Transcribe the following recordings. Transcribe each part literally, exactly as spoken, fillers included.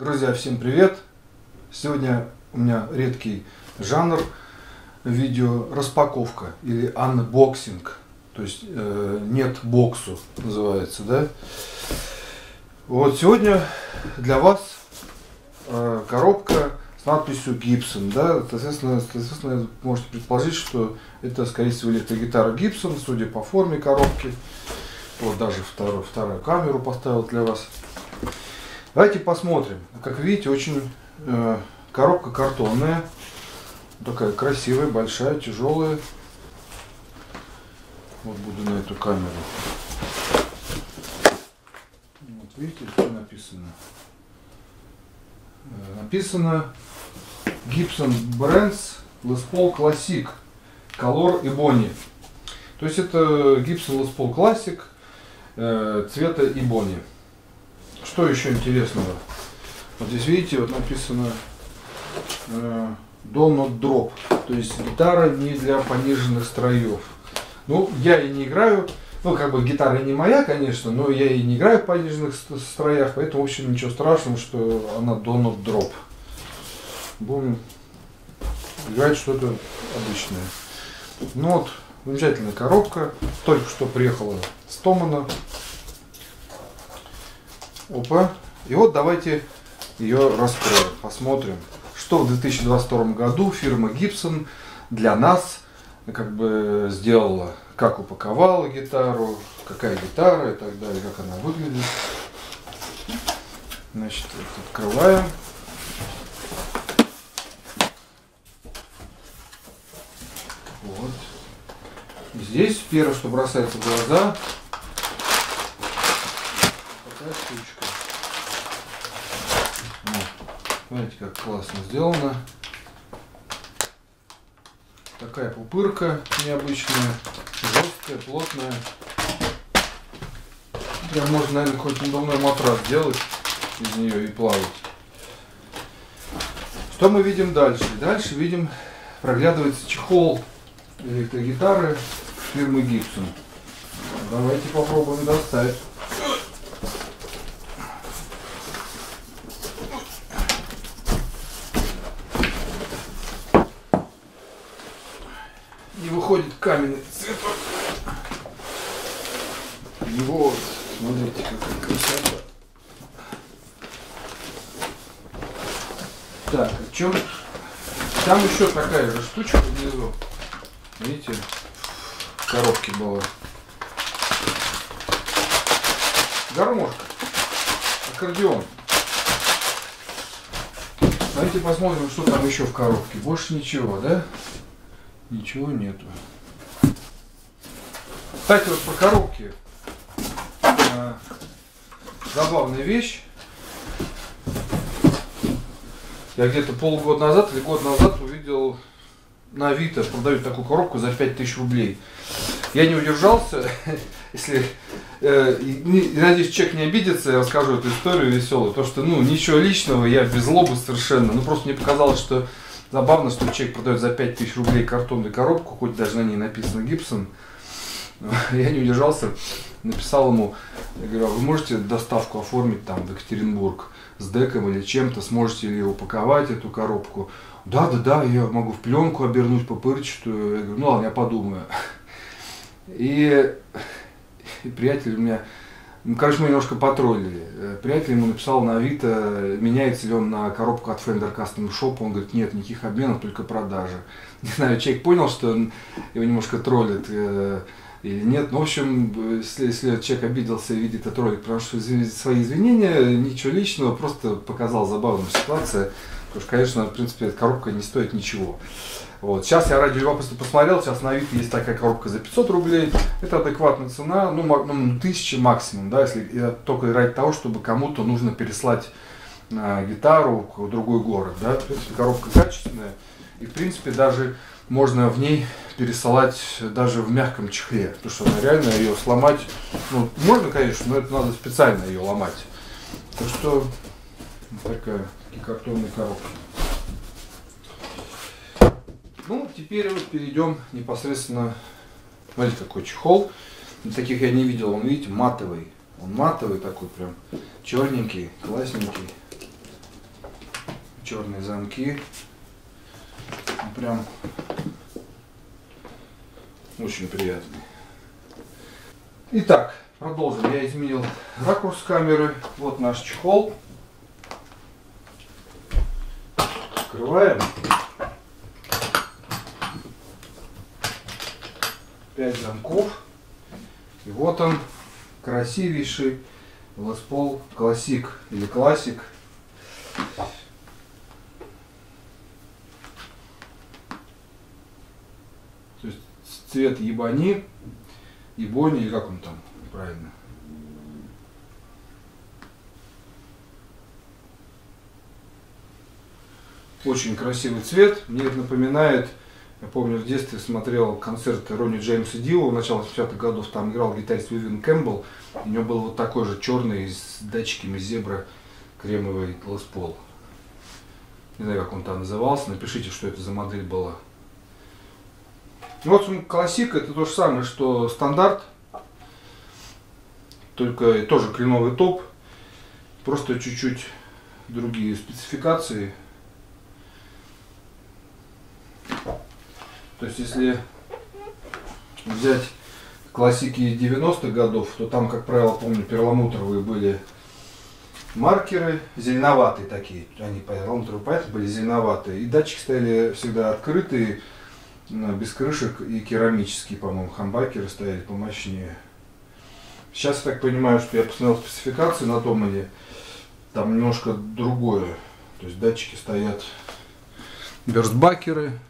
Друзья, всем привет! Сегодня у меня редкий жанр видео распаковка или анбоксинг, то есть э, нет боксу называется, да? Вот сегодня для вас э, коробка с надписью Gibson, да? Соответственно, соответственно, можете предположить, что это, скорее всего, электрогитара Gibson, судя по форме коробки. Вот даже вторую, вторую камеру поставил для вас. Давайте посмотрим. Как видите, очень э, коробка картонная, такая красивая, большая, тяжелая. Вот буду на эту камеру. Вот видите, что написано? Э, написано Gibson Brands Les Paul Classic Color Ebony. То есть это Gibson Les Paul Classic э, цвета Ebony. Что еще интересного? Вот здесь видите, вот написано э, Do Not Drop, то есть гитара не для пониженных строев. Ну, я и не играю, ну, как бы гитара не моя, конечно, но я и не играю в пониженных строях, поэтому, в общем, ничего страшного, что она Do Not Drop. Будем играть что-то обычное. Ну вот, замечательная коробка, только что приехала с Томана. Опа. И вот давайте ее раскроем, посмотрим, что в две тысячи двадцать втором году фирма Gibson для нас как бы сделала, как упаковала гитару, какая гитара и так далее, как она выглядит. Значит, открываем. Вот. Здесь первое, что бросается в глаза, такая штучка. Смотрите, как классно сделано. Такая пупырка необычная, жесткая, плотная. Прям можно, наверное, хоть надувной матрас сделать из нее и плавать. Что мы видим дальше? Дальше видим, проглядывается чехол электрогитары фирмы Gibson. Давайте попробуем достать. И выходит каменный цветок. И вот, смотрите, какая красота. Так, в чем? Там еще такая же штучка внизу. Видите, в коробке была. Гармошка. Аккордеон. Давайте посмотрим, что там еще в коробке. Больше ничего, да? Ничего нету. Кстати, вот по коробке э, забавная вещь. Я где-то полгода назад или год назад увидел на Авито, продают такую коробку за пять тысяч рублей. Я не удержался, если, э, и, и, надеюсь, человек не обидится, я расскажу эту историю веселую, потому что, ну, ничего личного, я без злобы совершенно, ну, просто мне показалось, что забавно, что человек продает за пять тысяч рублей картонную коробку, хоть даже на ней написано Gibson. Я не удержался, написал ему, я говорю, а вы можете доставку оформить там в Екатеринбург с деком или чем-то, сможете ли упаковать эту коробку? Да, да, да, я могу в пленку обернуть пупырчатую. Я говорю, ну ладно, я подумаю. И, и приятель у меня, ну, короче, мы немножко потроллили. Приятель ему написал на Авито, меняется ли он на коробку от Fender Custom Shop. Он говорит, нет, никаких обменов, только продажи. Не знаю, человек понял, что он его немножко троллит э, или нет. Ну, в общем, если, если человек обиделся и видит этот ролик, потому что свои извинения, ничего личного, просто показал забавную ситуацию. Потому что, конечно, в принципе, эта коробка не стоит ничего. Вот. Сейчас я ради любопытства посмотрел, сейчас на Авито есть такая коробка за пятьсот рублей. Это адекватная цена, ну, ну тысяча максимум, да, если только ради того, чтобы кому-то нужно переслать а, гитару в другой город. Да. В принципе, коробка качественная. И, в принципе, даже можно в ней пересылать даже в мягком чехле. Потому что она реально ее сломать, ну, можно, конечно, но это надо специально ее ломать. Так что такая картонная коробка. Ну, теперь вот перейдем непосредственно. Смотрите, какой чехол. Таких я не видел. Он, видите, матовый. Он матовый такой прям, черненький, классненький. черные замки. Прям очень приятный. Итак, продолжим. Я изменил ракурс камеры. Вот наш чехол. Открываем. Пять замков. И вот он, красивейший Les Paul Classic или Classic. То есть цвет ебани, ебони, или как он там правильно. Очень красивый цвет. Мне это напоминает, я помню, в детстве смотрел концерты Ронни Джеймса Дио в начале восьмидесятых годов, там играл гитарист Вивиан Кэмпбелл. У него был вот такой же черный с датчиками зебра кремовый Les Paul. Не знаю, как он там назывался, напишите, что это за модель была. Ну, вот он классик, это то же самое, что стандарт, только тоже кленовый топ, просто чуть-чуть другие спецификации. То есть, если взять классики девяностых годов, то там, как правило, помню, перламутровые были маркеры, зеленоватые такие, они перламутровые, поэтому были зеленоватые. И датчики стояли всегда открытые, без крышек, и керамические, по-моему, хамбакеры стояли помощнее. Сейчас я так понимаю, что я посмотрел спецификации на Томане, там немножко другое. То есть датчики стоят бёрстбакеры.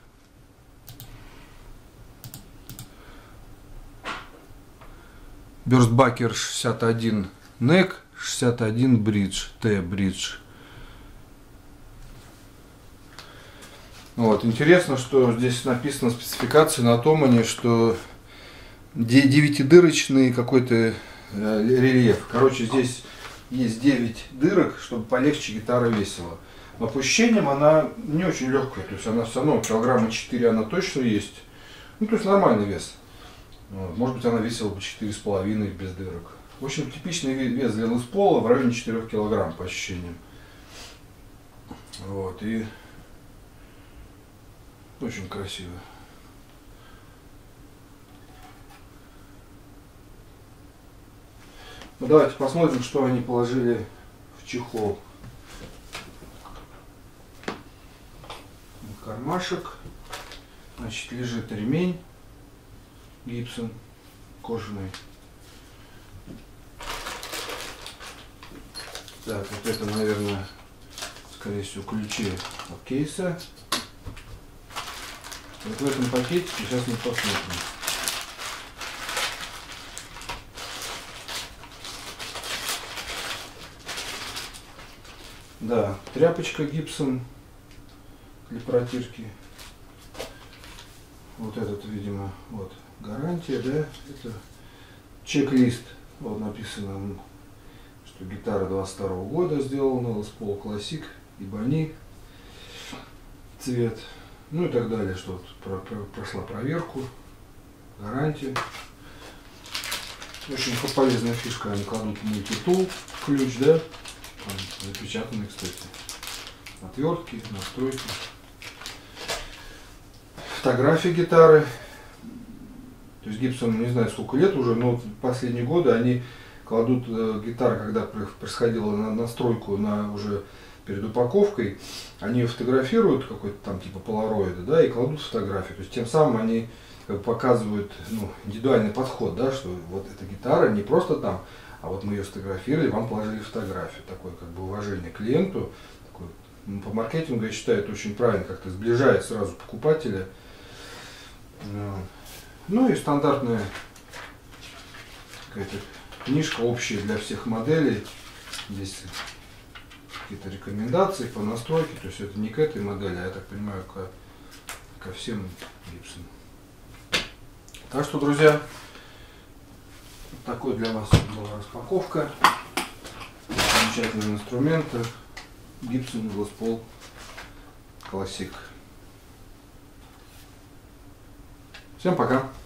Бёрстбакер шестьдесят один нек, шестьдесят один бридж, Т-бридж. Вот. Интересно, что здесь написано в спецификации на Томане, что девятидырочный какой-то рельеф. Короче, здесь есть девять дырок, чтобы полегче гитара весила. Но по ощущениям она не очень легкая, то есть она все равно килограмма четыре она точно есть. Ну, то есть нормальный вес. Вот. Может быть, она весила бы четыре с половиной без дырок. В общем, типичный вес для Les Paul в районе четырёх килограмм по ощущениям. Вот, и очень красиво. Ну, давайте посмотрим, что они положили в чехол. Кармашек. Значит, лежит ремень Гибсон кожаный. Так, вот это, наверное, скорее всего, ключи от кейса. Вот в этом пакетике сейчас мы посмотрим. Да, тряпочка Гибсон для протирки. Вот этот, видимо, вот гарантия, да, это чек-лист. Вот написано, что гитара двадцать второго года сделана, Les Paul Classic, ебани, цвет, ну и так далее, что вот про, про, прошла проверку, гарантия. Очень полезная фишка, они кладут мультитул, ключ, да, там запечатанный, кстати, отвертки, настройки. Фотографии гитары. То есть Гибсон, не знаю сколько лет уже, но в последние годы они кладут э, гитары, когда происходила на, настройку на уже перед упаковкой, они фотографируют какой-то там типа полароида, да, и кладут фотографию. То есть тем самым они как бы показывают, ну, индивидуальный подход, да, что вот эта гитара не просто там, а вот мы ее сфотографировали, вам положили фотографию. Такое как бы уважение к клиенту. Такое, ну, по маркетингу, я считаю, это очень правильно, как-то сближает сразу покупателя. Ну и стандартная какая-то книжка общая для всех моделей. Здесь какие-то рекомендации по настройке. То есть это не к этой модели, а я так понимаю, ко, ко всем Gibson. Так что, друзья, такой для вас была распаковка. Замечательные инструменты Gibson Les Paul Classic. Всем пока!